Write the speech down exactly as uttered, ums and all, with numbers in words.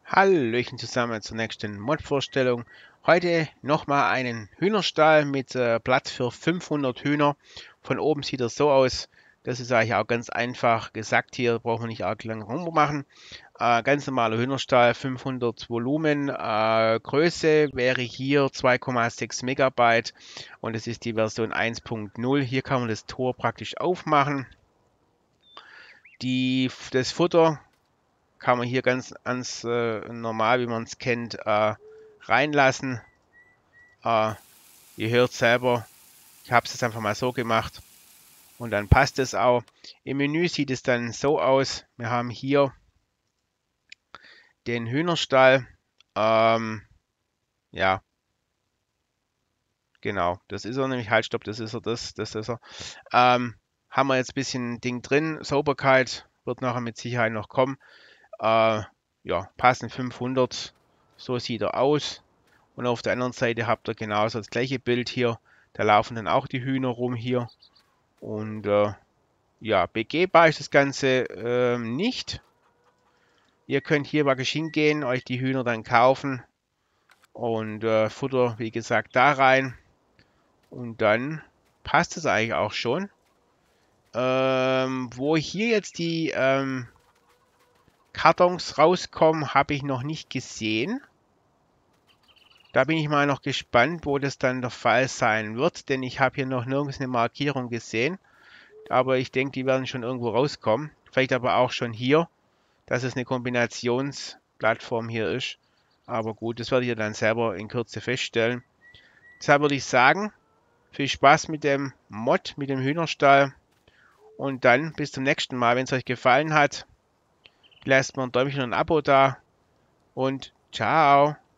Hallöchen zusammen zur nächsten Mod-Vorstellung. Heute nochmal einen Hühnerstall mit äh, Platz für fünfhundert Hühner. Von oben sieht er so aus. Das ist eigentlich auch ganz einfach gesagt hier, brauchen wir nicht arg lang rummachen. Äh, ganz normaler Hühnerstall, fünfhundert Volumen. Äh, Größe wäre hier zwei Komma sechs Megabyte und es ist die Version eins Punkt null. Hier kann man das Tor praktisch aufmachen. Die, das Futter kann man hier ganz, ganz äh, normal, wie man es kennt, äh, reinlassen. Äh, ihr hört selber, ich habe es jetzt einfach mal so gemacht und dann passt es auch. Im Menü sieht es dann so aus. Wir haben hier den Hühnerstall. Ähm, ja, genau, das ist er nämlich. Halt, stopp, das ist er, das, das ist er. Ähm, haben wir jetzt ein bisschen Ding drin. Sauberkeit wird nachher mit Sicherheit noch kommen. Äh, ja, passen fünfhundert. So sieht er aus. Und auf der anderen Seite habt ihr genauso das gleiche Bild hier. Da laufen dann auch die Hühner rum hier. Und äh, ja, begehbar ist das Ganze ähm, nicht. Ihr könnt hier praktisch hingehen, euch die Hühner dann kaufen. Und äh, Futter, wie gesagt, da rein. Und dann passt es eigentlich auch schon. Ähm, wo hier jetzt die ähm, Kartons rauskommen, habe ich noch nicht gesehen. Da bin ich mal noch gespannt, wo das dann der Fall sein wird, denn ich habe hier noch nirgends eine Markierung gesehen. Aber ich denke, die werden schon irgendwo rauskommen. Vielleicht aber auch schon hier, dass es eine Kombinationsplattform hier ist. Aber gut, das werde ich dann selber in Kürze feststellen. Deshalb würde ich sagen, viel Spaß mit dem Mod, mit dem Hühnerstall. Und dann bis zum nächsten Mal. Wenn es euch gefallen hat, lasst mir ein Däumchen und ein Abo da. Und ciao.